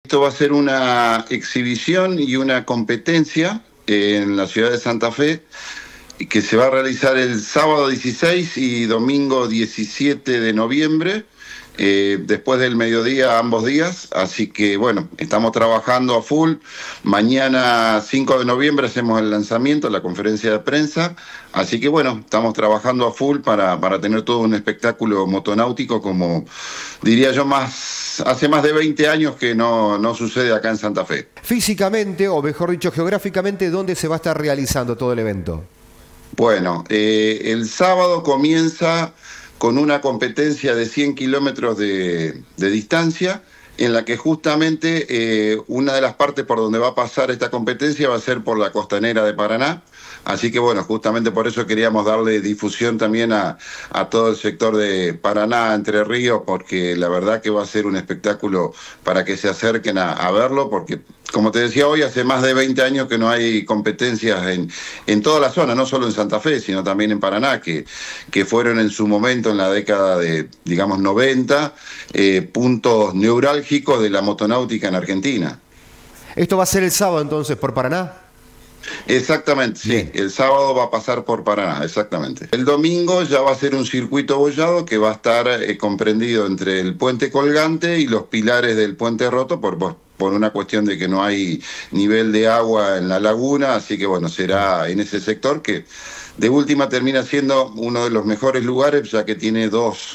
Esto va a ser una exhibición y una competencia en la ciudad de Santa Fe que se va a realizar el sábado 16 y domingo 17 de noviembre, después del mediodía ambos días, así que bueno, estamos trabajando a full. Mañana 5 de noviembre hacemos el lanzamiento, la conferencia de prensa, así que bueno, estamos trabajando a full para tener todo un espectáculo motonáutico como diría yo hace más de 20 años que no sucede acá en Santa Fe. Físicamente, o mejor dicho, geográficamente, ¿dónde se va a estar realizando todo el evento? Bueno, el sábado comienza con una competencia de 100 kilómetros de distancia, en la que justamente una de las partes por donde va a pasar esta competencia va a ser por la costanera de Paraná. Así que bueno, justamente por eso queríamos darle difusión también a todo el sector de Paraná, Entre Ríos, porque la verdad que va a ser un espectáculo para que se acerquen a verlo, porque como te decía hoy, hace más de 20 años que no hay competencias en toda la zona, no solo en Santa Fe, sino también en Paraná, que fueron en su momento, en la década de, digamos, 90, puntos neurálgicos de la motonáutica en Argentina. ¿Esto va a ser el sábado entonces por Paraná? Exactamente, sí. Bien. El sábado va a pasar por Paraná, exactamente. El domingo ya va a ser un circuito bollado que va a estar comprendido entre el puente colgante y los pilares del puente roto por una cuestión de que no hay nivel de agua en la laguna, así que bueno, será en ese sector que de última termina siendo uno de los mejores lugares, ya que tiene dos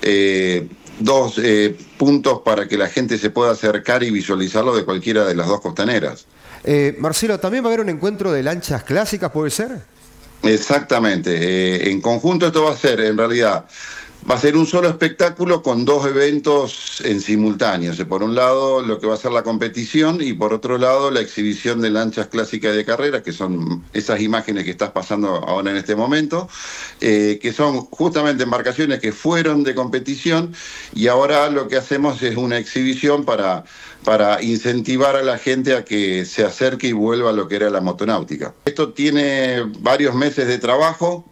puntos para que la gente se pueda acercar y visualizarlo de cualquiera de las dos costaneras. Marcelo, ¿también va a haber un encuentro de lanchas clásicas, puede ser? Exactamente. En conjunto esto va a ser, en realidad, va a ser un solo espectáculo con dos eventos en simultáneo. O sea, por un lado lo que va a ser la competición y por otro lado la exhibición de lanchas clásicas de carrera, que son esas imágenes que estás pasando ahora en este momento, que son justamente embarcaciones que fueron de competición y ahora lo que hacemos es una exhibición para incentivar a la gente a que se acerque y vuelva a lo que era la motonáutica. Esto tiene varios meses de trabajo.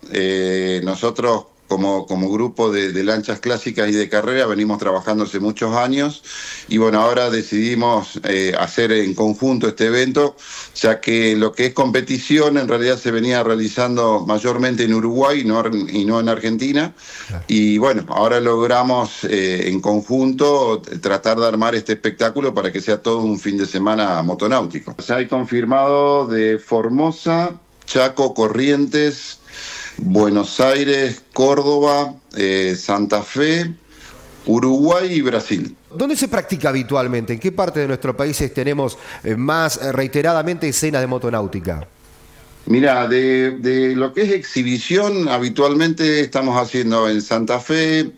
Nosotros como grupo de lanchas clásicas y de carrera venimos trabajando hace muchos años y bueno, ahora decidimos hacer en conjunto este evento, ya que lo que es competición en realidad se venía realizando mayormente en Uruguay y no en Argentina. Claro. Y bueno, ahora logramos en conjunto tratar de armar este espectáculo para que sea todo un fin de semana motonáutico. Se ha confirmado de Formosa, Chaco, Corrientes, Buenos Aires, Córdoba, Santa Fe, Uruguay y Brasil. ¿Dónde se practica habitualmente? ¿En qué parte de nuestros países tenemos más reiteradamente escenas de motonáutica? Mira, de lo que es exhibición, habitualmente estamos haciendo en Santa Fe,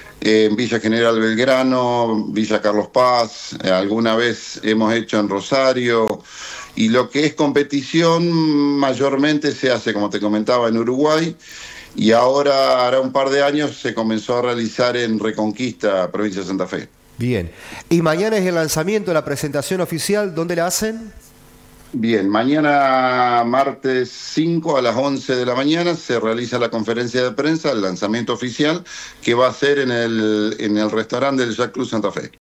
en Villa General Belgrano, Villa Carlos Paz, alguna vez hemos hecho en Rosario. Y lo que es competición mayormente se hace, como te comentaba, en Uruguay y ahora, hará un par de años, se comenzó a realizar en Reconquista, provincia de Santa Fe. Bien. ¿Y mañana es el lanzamiento, la presentación oficial? ¿Dónde la hacen? Bien, mañana martes 5 a las 11 de la mañana se realiza la conferencia de prensa, el lanzamiento oficial, que va a ser en el restaurante del Yacht Club Santa Fe.